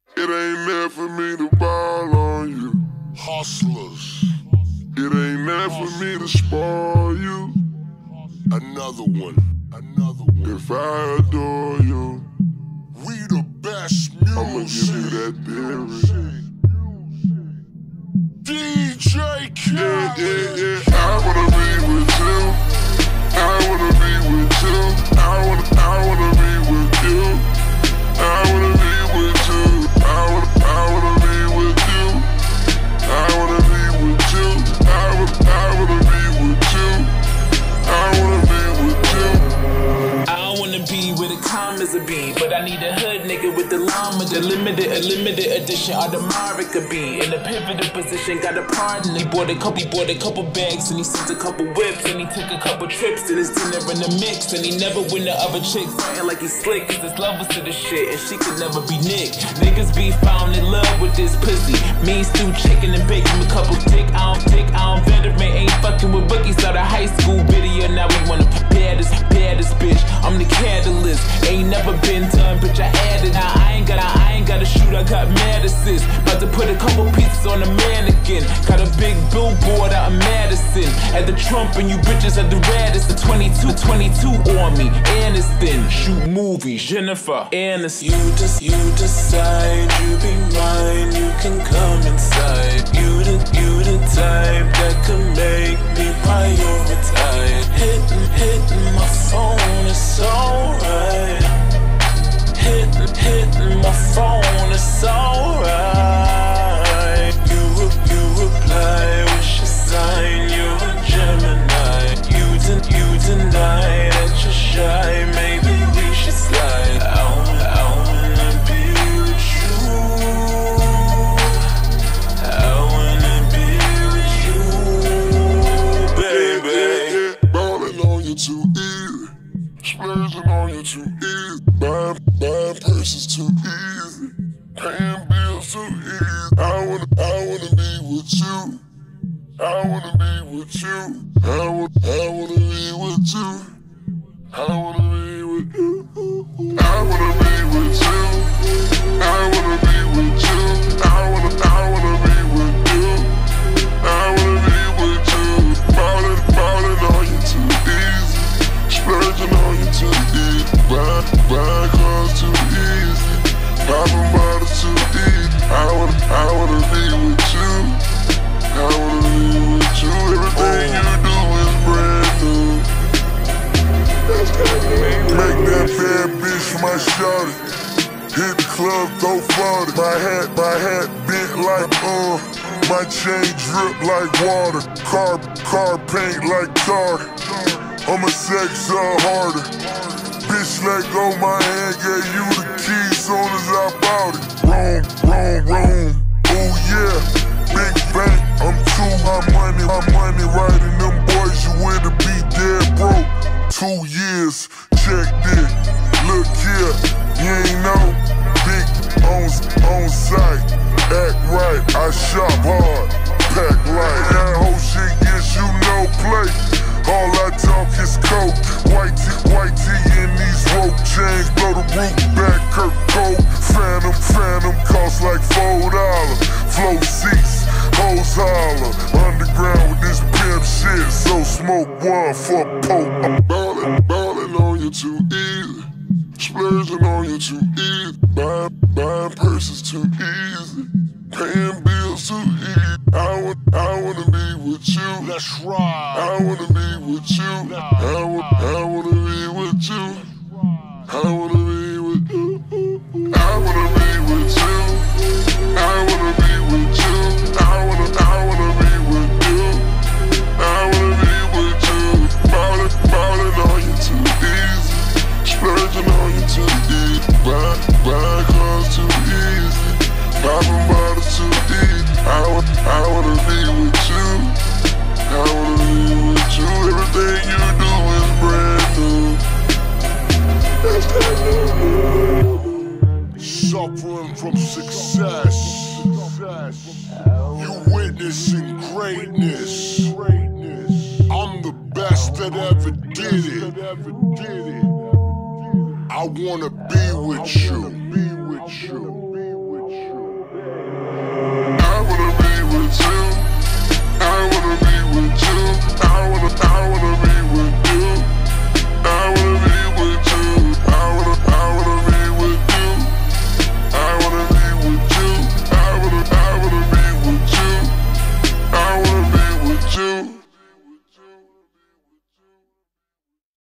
It ain't there for me to ball on you. Hustlers. It ain't there for me to spoil you. Another one. If I adore you, We the best music. I'ma give you that theory. DJ Khaled. Yeah. I wanna be with you. I wanna be with you. I wanna be with you. I wanna be with you. I wanna be with you. I wanna be with you. I wanna be with you. I wanna be with you. I don't wanna be where the commas a be, but I need a hood nigga with the llama, the limited edition Audemars could be in a pivotal position. Got a pardon. He bought a couple bags and he sent a couple whips and he took a couple trips to this dinner in the mix and he never win the other chick, frontin' like he slick, cause his love was to the shit and she could never be nicked. Niggas be found in love with this pussy. Me stew chicken and bacon with couple dick. I don't veteran, ain't fucking with bookies. Out of high school video, now we wanna pair this bitch. I'm the catalyst, ain't never been done, bitch. I added. Now I ain't gotta shoot, I got Madison. About to put a couple pieces on the mannequin. Got a big billboard out in Madison. At the Trump and you bitches at the Radisson. 22 on me. Aniston, shoot movies. Jennifer Aniston. You decide, you be mine. You can come inside. You the type that can make me prioritize. Hitting my phone, it's alright. Hitting my phone, it's alright. You reply, wish your sign, you're a Gemini. You deny that you're shy, maybe we should slide. I wanna be with you. I wanna be with you, baby. Ballin' on you too easy. Splurging on you too easy. Buying purses too easy. Paying bills too easy. I wanna be with you. I wanna be with you. I wanna be with you. I wanna be with you. I wanna be with you. I wanna be with you. I wanna be with you. I wanna be with you. Ballin' on you too easy. Splurging on you too easy. Buying cars too easy. Popping bottles too easy. I wanna be with you. I wanna be with you. Everything you do is brand new. Make that bad bitch my shawty. Hit the club, throw 40. My hat bent like my chain drip like water. Car paint like tar. I'ma sex harder. Bitch let go my hand, gave you the keys soon as I bought it. Room, ooh yeah. Big bank, I'm too my money right, and them boys you in to be dead broke. 2 years, check this, look here, you ain't know. Big on sight, act right, I shop hard, pack light. That whole shit gets you no play. All I talk is coke, white tee in these rope chains, blow the roof back, Kurt Cole. Phantom cost like $4. Flow seats, hoes holler, underground with this pimp shit. So smoke one for poke. I'm ballin' on you too easy, splurging on you too easy. Buying purses too easy, paying bills too easy. I wanna be with you. Let's ride. I wanna be with you. I wanna be with you. I wanna be with you. I wanna be with you. I wanna be with you. I wanna be with you. I wanna be with you. Ballin' on you too easy. Splurging on you too easy. Buying cars too easy. Popping bottles too easy. I wanna be with you. I wanna be with you. Everything you do is brand new. Suffering from success. You witnessing greatness. I'm the best that ever did it. I wanna be with you.